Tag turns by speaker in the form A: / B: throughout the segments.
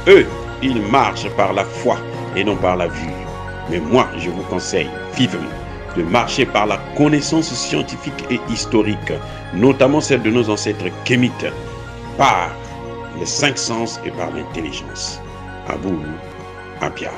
A: Eux, ils marchent par la foi et non par la vue. Mais moi, je vous conseille vivement de marcher par la connaissance scientifique et historique, notamment celle de nos ancêtres kémites, par les cinq sens et par l'intelligence. Abou Abia.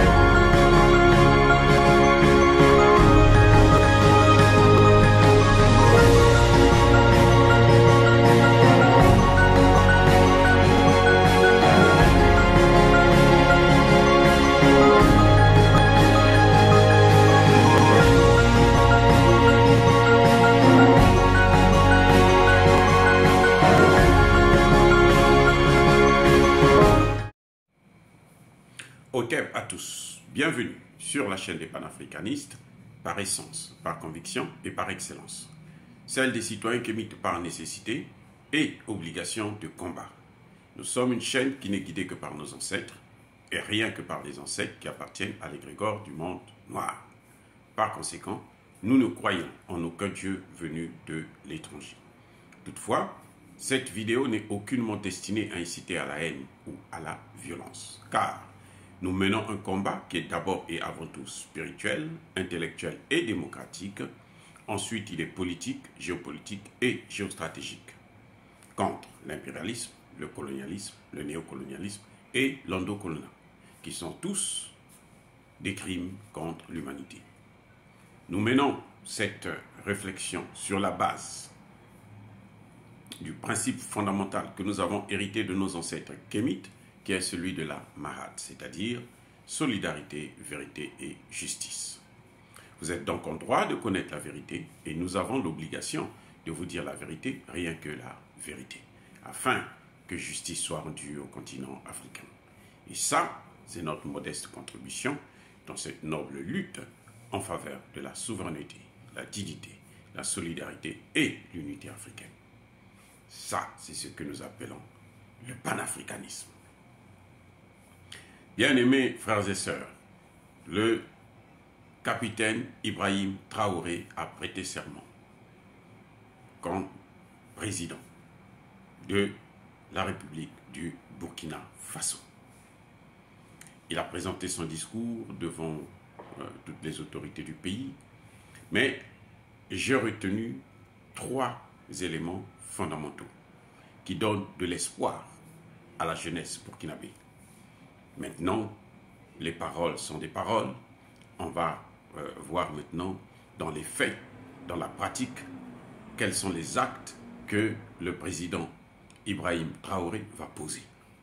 A: Ok à tous, bienvenue sur la chaîne des panafricanistes, par essence, par conviction et par excellence. Celle des citoyens kémites par nécessité et obligation de combat. Nous sommes une chaîne qui n'est guidée que par nos ancêtres et rien que par les ancêtres qui appartiennent à l'égrégore du monde noir. Par conséquent, nous ne croyons en aucun Dieu venu de l'étranger. Toutefois, cette vidéo n'est aucunement destinée à inciter à la haine ou à la violence, car nous menons un combat qui est d'abord et avant tout spirituel, intellectuel et démocratique. Ensuite, il est politique, géopolitique et géostratégique. Contre l'impérialisme, le colonialisme, le néocolonialisme et l'endocoloniat, qui sont tous des crimes contre l'humanité. Nous menons cette réflexion sur la base du principe fondamental que nous avons hérité de nos ancêtres kémites, qui est celui de la Mahat, c'est-à-dire solidarité, vérité et justice. Vous êtes donc en droit de connaître la vérité et nous avons l'obligation de vous dire la vérité, rien que la vérité, afin que justice soit rendue au continent africain. Et ça, c'est notre modeste contribution dans cette noble lutte en faveur de la souveraineté, la dignité, la solidarité et l'unité africaine. Ça, c'est ce que nous appelons le panafricanisme. Bien-aimés frères et sœurs, le capitaine Ibrahim Traoré a prêté serment comme président de la République du Burkina Faso. Il a présenté son discours devant toutes les autorités du pays, mais j'ai retenu trois éléments fondamentaux qui donnent de l'espoir à la jeunesse burkinabé. Maintenant, les paroles sont des paroles. On va voir maintenant dans les faits, dans la pratique, quels sont les actes que le président Ibrahim Traoré va poser.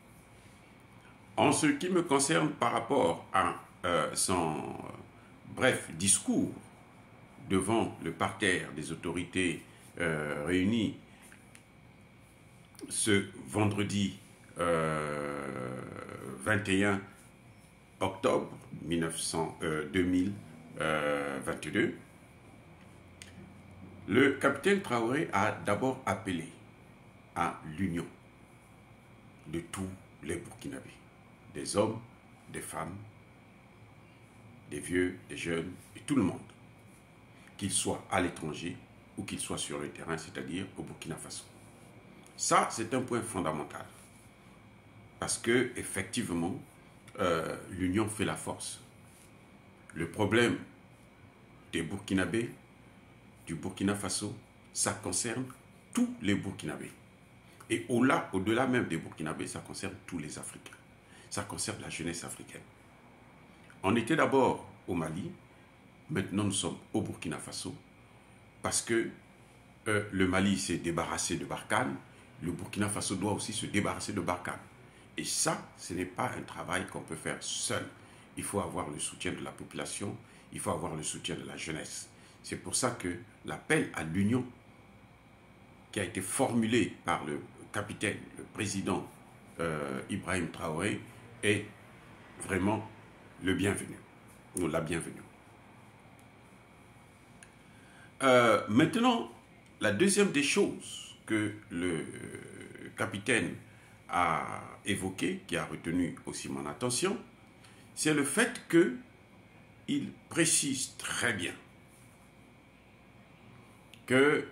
A: En ce qui me concerne par rapport à son bref discours devant le parterre des autorités réunies ce vendredi 21 octobre 2022, le capitaine Traoré a d'abord appelé à l'union de tous les Burkinabés, des hommes, des femmes, des vieux, des jeunes, et tout le monde, qu'ils soient à l'étranger ou qu'ils soient sur le terrain, c'est-à-dire au Burkina Faso. Ça, c'est un point fondamental. Parce que, effectivement, l'union fait la force. Le problème des Burkinabés, du Burkina Faso, ça concerne tous les Burkinabés. Et au-delà même des Burkinabés, ça concerne tous les Africains. Ça concerne la jeunesse africaine. On était d'abord au Mali, maintenant nous sommes au Burkina Faso, parce que le Mali s'est débarrassé de Barkhane, le Burkina Faso doit aussi se débarrasser de Barkhane. Et ça, ce n'est pas un travail qu'on peut faire seul. Il faut avoir le soutien de la population, il faut avoir le soutien de la jeunesse. C'est pour ça que l'appel à l'union qui a été formulé par le capitaine, le président Ibrahim Traoré, est vraiment le bienvenu, ou la bienvenue. Maintenant, la deuxième des choses que le capitaine a évoqué, qui a retenu aussi mon attention, c'est le fait qu'il précise très bien que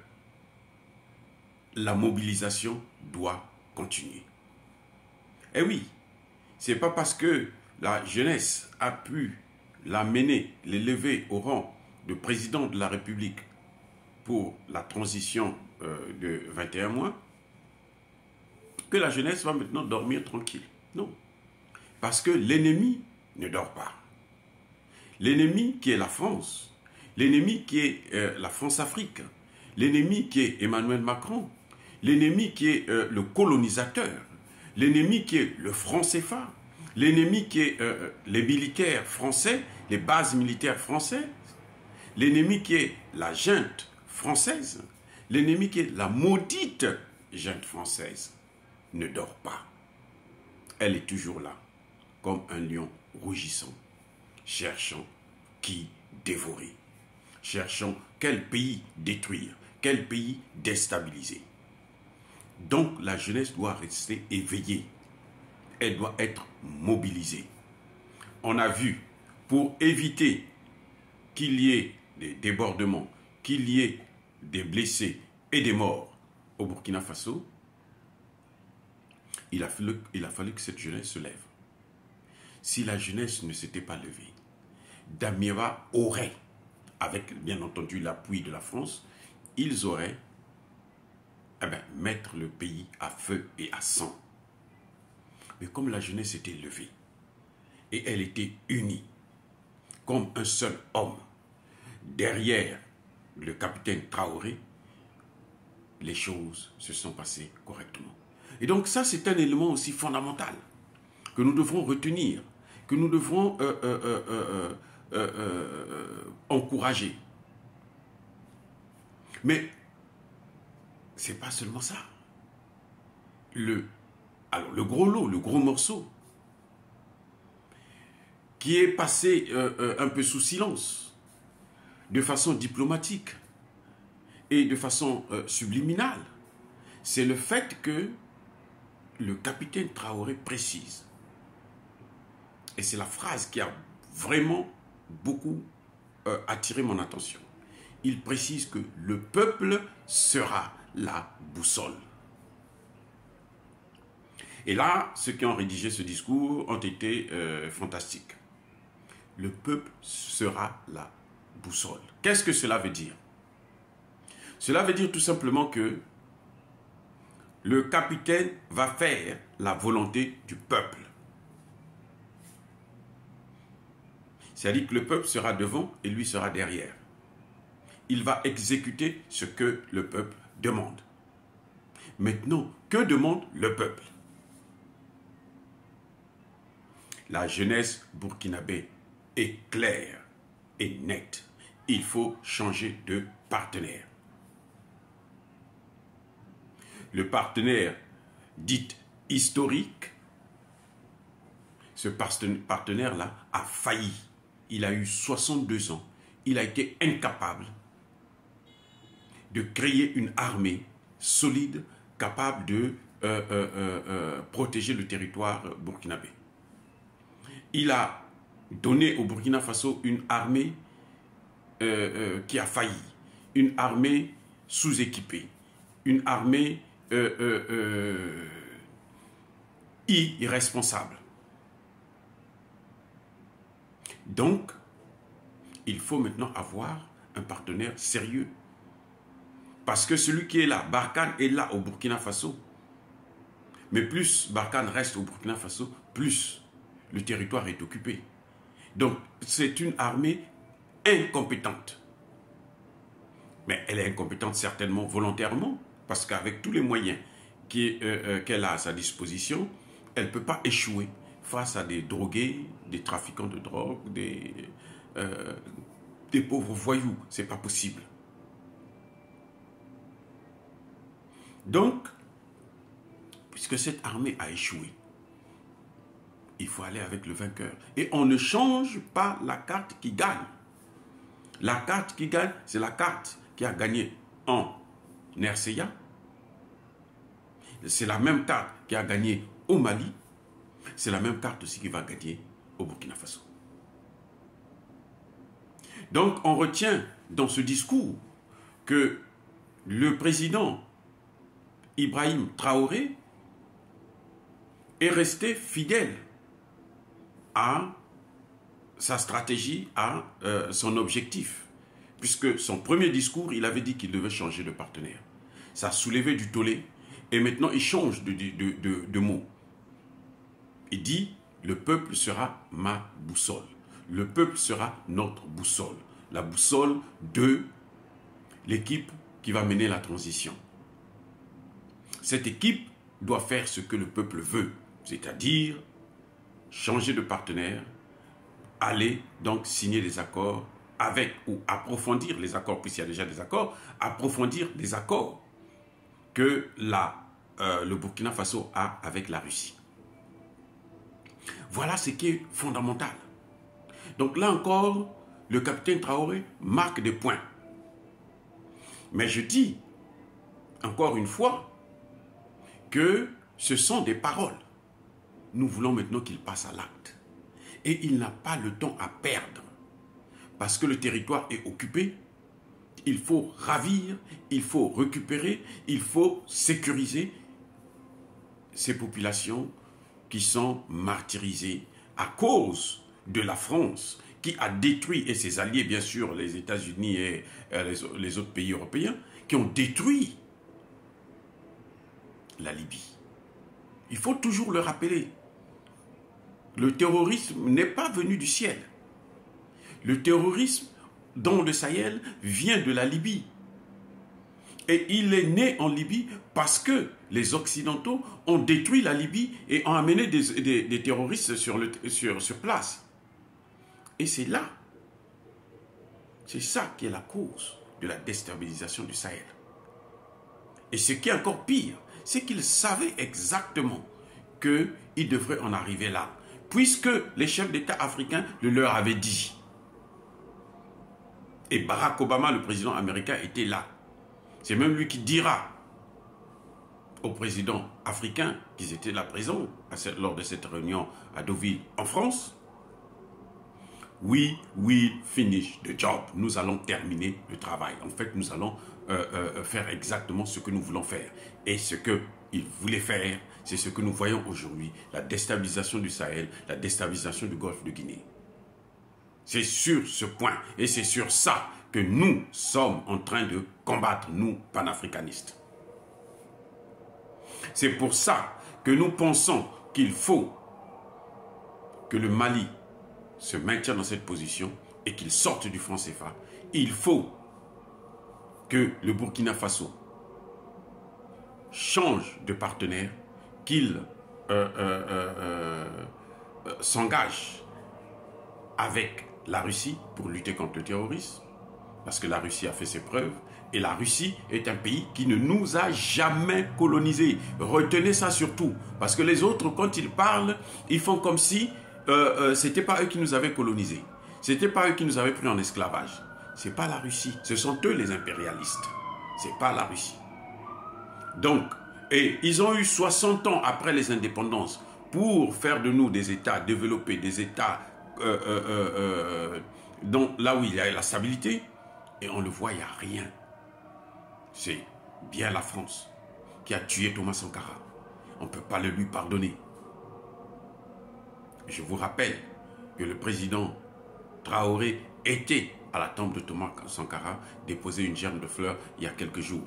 A: la mobilisation doit continuer. Et oui, c'est pas parce que la jeunesse a pu l'amener, l'élever au rang de président de la République pour la transition de 21 mois, que la jeunesse va maintenant dormir tranquille. Non. Parce que l'ennemi ne dort pas. L'ennemi qui est la France, l'ennemi qui est la France-Afrique, l'ennemi qui est Emmanuel Macron, l'ennemi qui est le colonisateur, l'ennemi qui est le franc CFA, l'ennemi qui est les militaires français, les bases militaires françaises, l'ennemi qui est la junte française, l'ennemi qui est la maudite junte française, ne dort pas. Elle est toujours là, comme un lion rugissant, cherchant qui dévorer, cherchant quel pays détruire, quel pays déstabiliser. Donc la jeunesse doit rester éveillée, elle doit être mobilisée. On a vu, pour éviter qu'il y ait des débordements, qu'il y ait des blessés et des morts au Burkina Faso, il a fallu que cette jeunesse se lève. Si la jeunesse ne s'était pas levée, Damieva aurait, avec bien entendu l'appui de la France, ils auraient mettre le pays à feu et à sang. Mais comme la jeunesse était levée, et elle était unie, comme un seul homme, derrière le capitaine Traoré, les choses se sont passées correctement. Et donc ça, c'est un élément aussi fondamental que nous devrons retenir, que nous devrons encourager. Mais c'est pas seulement ça. Le gros lot, le gros morceau, qui est passé un peu sous silence, de façon diplomatique et de façon subliminale, c'est le fait que le capitaine Traoré précise, et c'est la phrase qui a vraiment beaucoup attiré mon attention, il précise que le peuple sera la boussole. Et là, ceux qui ont rédigé ce discours ont été fantastiques. Le peuple sera la boussole. Qu'est-ce que cela veut dire? Cela veut dire tout simplement que le capitaine va faire la volonté du peuple. C'est-à-dire que le peuple sera devant et lui sera derrière. Il va exécuter ce que le peuple demande. Maintenant, que demande le peuple? La jeunesse burkinabé est claire et nette. Il faut changer de partenaire. Le partenaire dit historique, ce partenaire-là a failli. Il a eu 62 ans. Il a été incapable de créer une armée solide, capable de protéger le territoire burkinabé. Il a donné au Burkina Faso une armée qui a failli, une armée sous-équipée, une armée irresponsable. Donc, il faut maintenant avoir un partenaire sérieux. Parce que celui qui est là, Barkhane est là au Burkina Faso. Mais plus Barkhane reste au Burkina Faso, plus le territoire est occupé. Donc, c'est une armée incompétente. Mais elle est incompétente certainement volontairement, parce qu'avec tous les moyens qu'elle a à sa disposition, elle ne peut pas échouer face à des drogués, des trafiquants de drogue, des pauvres voyous. Ce n'est pas possible. Donc, puisque cette armée a échoué, il faut aller avec le vainqueur. Et on ne change pas la carte qui gagne. La carte qui gagne, c'est la carte qui a gagné en RCA. C'est la même carte qui a gagné au Mali. C'est la même carte aussi qui va gagner au Burkina Faso. Donc, on retient dans ce discours que le président Ibrahim Traoré est resté fidèle à sa stratégie, à son objectif. Puisque son premier discours, il avait dit qu'il devait changer de partenaire. Ça a soulevé du tollé et maintenant il change de mot. Il dit, le peuple sera ma boussole. Le peuple sera notre boussole. La boussole de l'équipe qui va mener la transition. Cette équipe doit faire ce que le peuple veut, c'est-à-dire changer de partenaire, aller donc signer des accords avec ou approfondir les accords, puisqu'il y a déjà des accords, approfondir les accords que le Burkina Faso a avec la Russie. Voilà ce qui est fondamental. Donc là encore, le capitaine Traoré marque des points. Mais je dis, encore une fois, que ce sont des paroles. Nous voulons maintenant qu'il passe à l'acte. Et il n'a pas le temps à perdre. Parce que le territoire est occupé, il faut ravir, il faut récupérer, il faut sécuriser ces populations qui sont martyrisées à cause de la France, qui a détruit, et ses alliés, bien sûr, les États-Unis et les autres pays européens, qui ont détruit la Libye. Il faut toujours le rappeler. Le terrorisme n'est pas venu du ciel. Le terrorisme dans le Sahel vient de la Libye. Et il est né en Libye parce que les Occidentaux ont détruit la Libye et ont amené des terroristes sur place. Et c'est là, c'est ça qui est la cause de la déstabilisation du Sahel. Et ce qui est encore pire, c'est qu'ils savaient exactement qu'ils devraient en arriver là, puisque les chefs d'État africains le leur avaient dit. Et Barack Obama, le président américain, était là. C'est même lui qui dira aux présidents africains qu'ils étaient là présents lors de cette réunion à Deauville, en France. We will finish the job. Nous allons terminer le travail. En fait, nous allons faire exactement ce que nous voulons faire. Et ce qu'ils voulaient faire, c'est ce que nous voyons aujourd'hui. La déstabilisation du Sahel, la déstabilisation du Golfe de Guinée. C'est sur ce point et c'est sur ça que nous sommes en train de combattre, nous, panafricanistes. C'est pour ça que nous pensons qu'il faut que le Mali se maintienne dans cette position et qu'il sorte du franc CFA. Il faut que le Burkina Faso change de partenaire, qu'il s'engage avec la Russie pour lutter contre le terrorisme, parce que la Russie a fait ses preuves, et la Russie est un pays qui ne nous a jamais colonisés. Retenez ça surtout, parce que les autres, quand ils parlent, ils font comme si ce n'était pas eux qui nous avaient colonisés, ce n'était pas eux qui nous avaient pris en esclavage. Ce n'est pas la Russie, ce sont eux les impérialistes, ce n'est pas la Russie. Donc, et ils ont eu 60 ans après les indépendances pour faire de nous des États développés, des États là où il y a la stabilité, et on le voit, il n'y a rien. C'est bien la France qui a tué Thomas Sankara. On ne peut pas le lui pardonner. Je vous rappelle que le président Traoré était à la tombe de Thomas Sankara, déposer une gerbe de fleurs il y a quelques jours.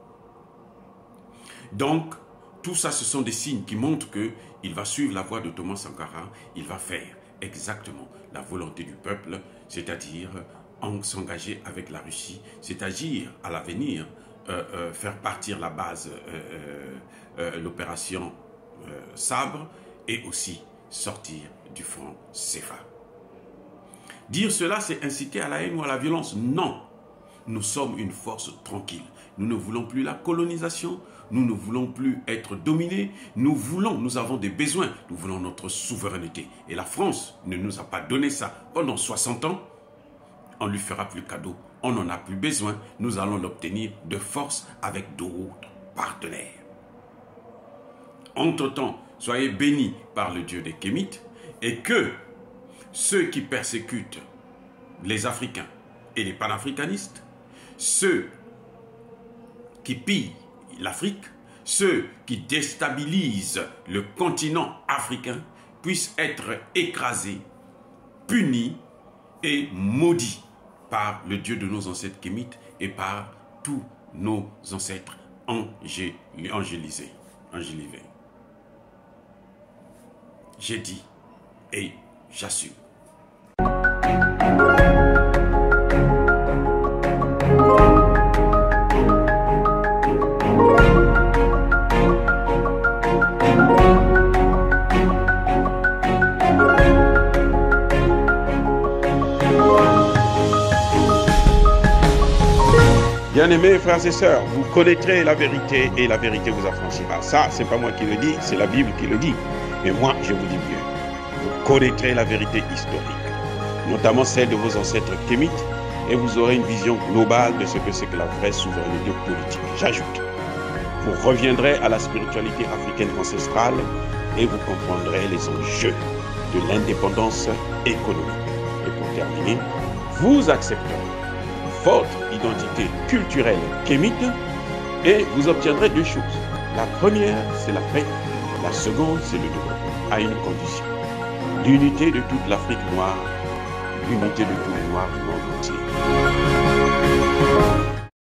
A: Donc, tout ça, ce sont des signes qui montrent qu'il va suivre la voie de Thomas Sankara, il va faire exactement la volonté du peuple, c'est-à-dire s'engager avec la Russie, c'est-à-dire à l'avenir faire partir la base, l'opération Sabre, et aussi sortir du franc CFA. Dire cela, c'est inciter à la haine ou à la violence? Non. Nous sommes une force tranquille. Nous ne voulons plus la colonisation, nous ne voulons plus être dominés, nous avons des besoins, nous voulons notre souveraineté. Et la France ne nous a pas donné ça pendant 60 ans. On ne lui fera plus cadeau, on n'en a plus besoin, nous allons l'obtenir de force avec d'autres partenaires. Entre-temps, soyez bénis par le Dieu des Kémites et que ceux qui persécutent les Africains et les panafricanistes, ceux qui pillent l'Afrique, ceux qui déstabilisent le continent africain, puissent être écrasés, punis et maudits par le Dieu de nos ancêtres kémites et par tous nos ancêtres angélisés. J'ai dit et j'assume. Bien-aimés frères et sœurs, vous connaîtrez la vérité et la vérité vous affranchira. Ça, c'est pas moi qui le dis, c'est la Bible qui le dit. Mais moi, je vous dis mieux. Vous connaîtrez la vérité historique, notamment celle de vos ancêtres kémites, et vous aurez une vision globale de ce que c'est que la vraie souveraineté politique. J'ajoute, vous reviendrez à la spiritualité africaine ancestrale et vous comprendrez les enjeux de l'indépendance économique. Et pour terminer, vous accepterez votre identité culturelle kémite et vous obtiendrez deux choses. La première, c'est la paix. La seconde, c'est le développement, à une condition. L'unité de toute l'Afrique noire, l'unité de tous les Noirs du monde entier.